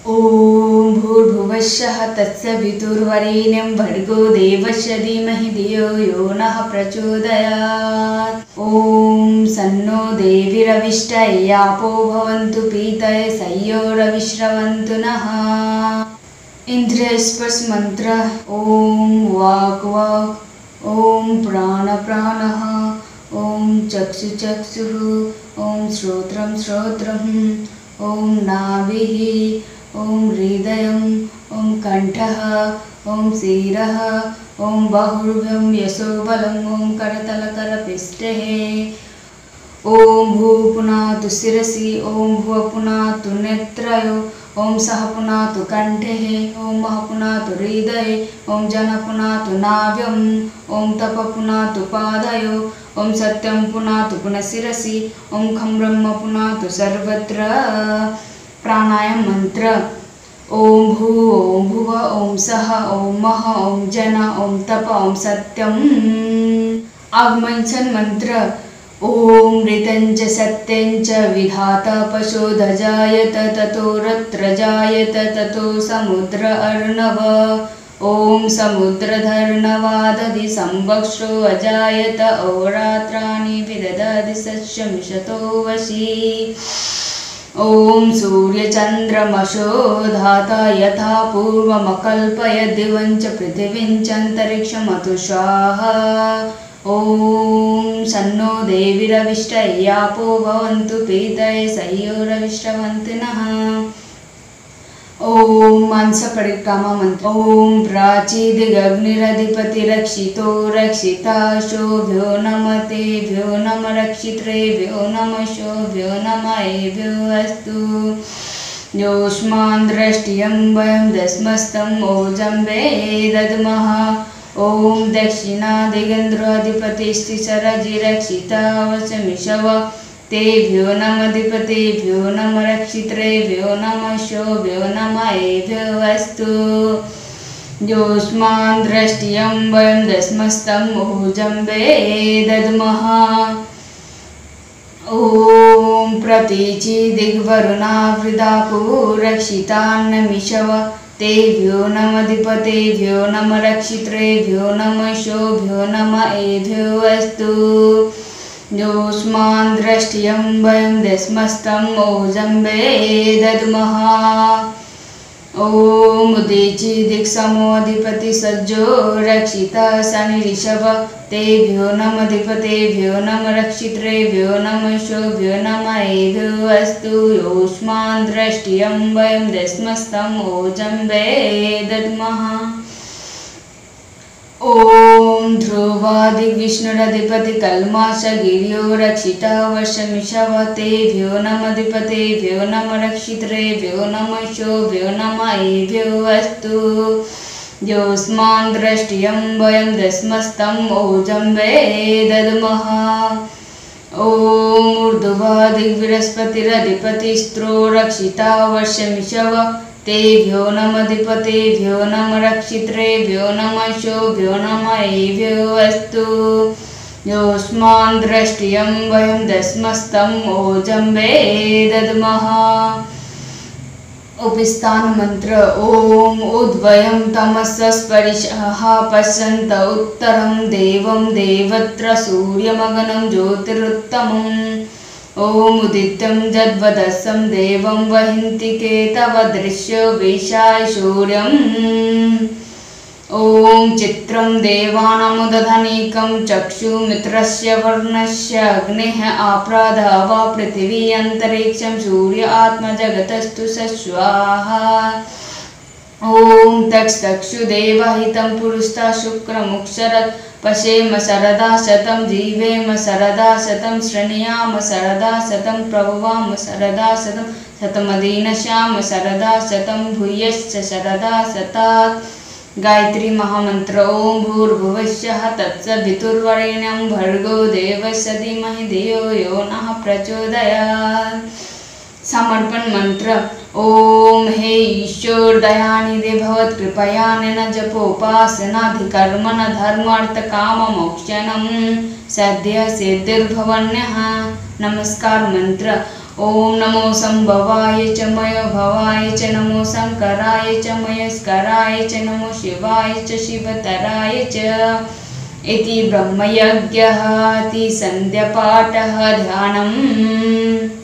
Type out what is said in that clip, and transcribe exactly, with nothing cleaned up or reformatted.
ओम भूर्भुवस्सः तत्सवितुर्वरेण्यं भर्गो देवस्य धीमहि धियो यो नः प्रचोदयात्। ओम सन्नो देवीरविष्टयापो भवन्तु पीतये सयोरविश्रवन्तु नः। इंद्रिय स्पर्श मंत्र। ओम वाक् वाक्, ओम प्राण प्राणः, ओम चक्षु चक्षुः, ओम श्रोत्रं श्रोत्रम्, ओम नाभिः, ओम हृदयम्, ओम कंठः, ओम शिरः, ओम बाहुभ्यं यशोबलम्, ओम करतलकरपृष्ठे, ओम भू पुनातु शिरसि, ओम भुव पुनातु नेत्रयो, ओम सह पुनातु कंठे, ओम मह पुनातु हृदये, ओम जन पुनातु नाभ्यम्, ओम तप पुनातु पादयो, ओम सत्यं पुनातु पुनः शिरसि, ओम खं ब्रह्म पुनातु सर्वत्र। प्राणायाम मंत्र। ओम भू ओम भुव ओम सह ओम मह ओम जन ओम तप ओम सत्यम। आगमन मंत्र। ओम ऋतञ्च सत्यञ्च विधाता पशो धजायत ततो रत्र जायत ततो समुद्र अर्णव। ओम समुद्रधर्णवादधि संवक्षो अजायत अहोरात्राणि विदधति सस्यमिषतो वशी। ओम सूर्यचन्द्रमसो धाता यथा पूर्वमकल्पयत् दिवं च पृथिवीं च अन्तरिक्षमतु स्वाहा। ओम सन्नो देवीरविष्टयापो भवन्तु पीतये सयोरविश्रवन्तु नः। ओम मानस परिक्रमा मंत्र। ओम प्राचीदिगग्निरधिपतिरक्षितो रक्षिताशोभ्यो नमः तेभ्यो नमः रक्षित्रेभ्यो नमः शोभ्यो नमः एभ्यो अस्तु। योऽस्मान् दृष्ट्यं वयं दस्मस्तं ओजम्बे दद्मः। ओम दक्षिणादिगन्धर्वाधिपतिस्तिसरजिरक्षिता वशमिषव तेभ्यो नमः अधिपतेभ्यो नमः रक्षित्रेभ्यो नमः शोभ्यो नमः एभ्यो अस्तु। योऽस्मान् दृष्ट्यं वयं दस्मस्तं ओजम्बे दद्मः। ओम प्रतीचिदिग्वरुणावृदापुरक्षितान्नमिषव तेभ्यो नमः अधिपतेभ्यो नमः रक्षित्रेभ्यो नमः शोभ्यो नमः एभ्यो अस्तु। योऽस्मान् दृष्ट्यं वयं दस्मस्तं ओजम्बे दद्मः। ओम उदीचिदिक्समोऽधिपतिसज्जो रक्षितः शनिरिषभ तेभ्यो नमः अधिपतेभ्यो नमः रक्षित्रेभ्यो नमः शोभ्यो नमः एभ्यो अस्तु। योऽस्मान् दृष्ट्यं वयं दस्मस्तं ओजम्बे दद्मः। ओम ध्रुवादिविष्णुरधिपतिकल्माषगिर्यो रक्षितः वशमिषव तेभ्यो नमः अधिपतेभ्यो नमः रक्षित्रेभ्यो नमः शोभ्यो नमः एभ्यो अस्तु। योऽस्मान् दृष्ट्यं वयं दस्मस्तं ओजम्बे दद्मः। ओम ऊर्ध्वादिबृहस्पतिरधिपतिस्त्रो रक्षितः वशमिषव तेभ्यो नमः अधिपतेभ्यो नमः रक्षित्रेभ्यो नमः शोभ्यो नमः एभ्यो अस्तु। योऽस्मान् दृष्ट्यं वयं दस्मस्तं ओजम्बे दद्मः। उपस्थान मंत्र। ओम उद्वयं तमसस्परिशः पश्यन्त उत्तरं देवं देवत्र सूर्यमगनं ज्योतिरुत्तमम्। ओम उदित्यं जद्वदस्सं देवं वहिन्ति केतव दृश्यो विशाय सूर्यम्। ओम चित्रं देवानामुदधनिकं चक्षुमित्रस्य वर्णस्य अग्नेः आप्रादावा पृथिवी अन्तरिक्षं सूर्य आत्मजगतस्तु स स्वाहा। ओम तक्षुदेवहितं पुरुषता शुक्रमुक्षरत् पश्येम शरदा शतं जीवेम शरदा शतं शृणुयाम शरदा शतं प्रभवाम शरदा शतं शतमदीनश्याम शरदा शतं भूयश्च शरदा शतात्। गायत्री महामंत्र। ओम भूर्भुवस्सः तत्सवितुर्वरेण्यं भर्गो देवस्य धीमहि धियो यो नः प्रचोदयात्। समर्पण मंत्र। ओम हे ईश्वर दयानिधे भवत्कृपया न जपोपासनाधिकर्मण धर्मार्थ काम मोक्षणं सद्य सिद्धिर्भवन्यः। नमस्कार मंत्र। ओम नमो संभवाय च मयो भवाय च नमो शंकराय च मयस्कराय च नमो शिवाय च शिवतराय च इति ब्रह्मयज्ञः इति संध्यापाठः ध्यानम्।